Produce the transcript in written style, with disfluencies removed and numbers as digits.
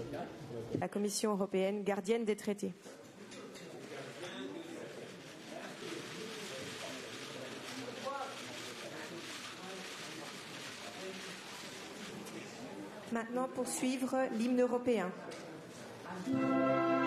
La Commission européenne, gardienne des traités. Maintenant, pour suivre l'hymne européen.